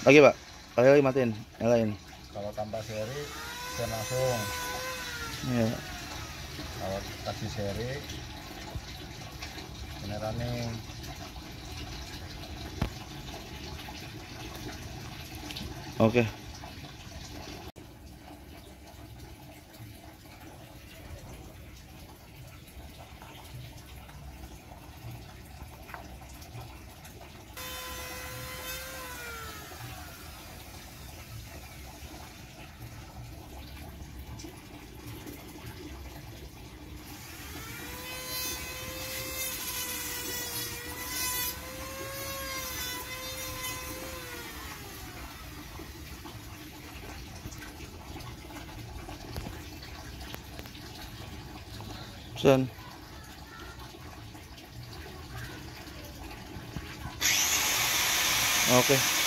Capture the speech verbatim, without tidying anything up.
Lagi Pak, lagi lagi matiin, nyalain. Kalau tanpa seri saya langsung. Iya. Kalau kasih seri ini running. Oke. Pesan. Oke.